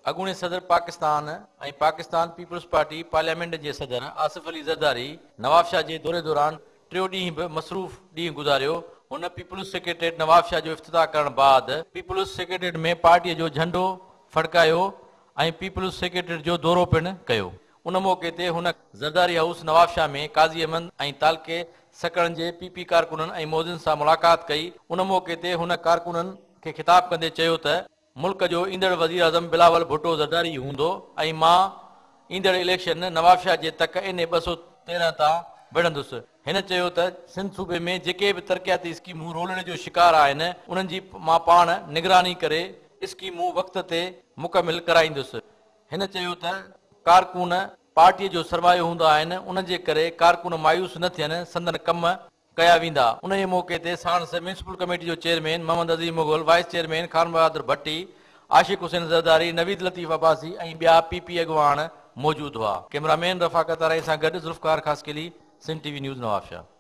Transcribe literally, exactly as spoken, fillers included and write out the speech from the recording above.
अॻूणे सदर पाकिस्तान ऐं पाकिस्तान पीपल्स पार्टी पार्लियामेंट जे सदर आसिफ अली ज़रदारी नवाब शाह जे दौरे दौरान टियों ॾींहुं बि मसरूफ़ ॾींहुं गुज़ारियो। हुन पीपल्स सेक्रेटरीट नवाब शाह जो इफ्तिताह करण बाद पीपल्स सेक्रेटरीट में पार्टीअ जो झंडो फड़कायो ऐं पीपल्स सेक्रेटरीट जो दौरो पिणु कयो। उन मौक़े ते हुन ज़रदारी हाउस नवाब शाह में काज़ी अहमद ऐं तालके सकड़नि जे पीपी कारकुननि ऐं मौज़िन सां मुलाक़ात कई। उन मौक़े ते हुन कारकुननि खे ख़िताब कंदे चयो त मुल्क जो ईंदड़ वज़ीर आज़म बिलावल भुट्टो ज़रदारी हूंदो ऐं मां ईंदड़ इलेक्शन नवाब शाह जे तक इन ॿ सौ तेरहं तां विढ़ंदुसि। हिन चयो त सिंध सूबे में जेके बि तरक़ियाती स्कीमूं रोलण जो शिकार आहिनि उन्हनि जी मां पाण निगरानी करे स्कीमूं वक़्त ते मुकमिल कराईंदुसि। हिन चयो त कारकुन पार्टीअ जो सरमायो हूंदा आहिनि, उन जे करे कारकुन मायूस न थियनि, संदन कम कया वेंदा। उन जे मौक़े ते साणस म्यूनिसिपल कमेटी जो chairman Mohammad Azeem Mughal, vice chairman Khan Bahadur Bhatti, Ashiq Hussain Zardari, Naveed Latif Abbasi ऐं ॿिया पीपी अॻवान मौजूदु हुआ। कैमरामैन रफ़ाकत राय सां गॾु ज़ुल्फ़कार ख़ासकेली, सिंध टीवी न्यूज़ नवाब शाह।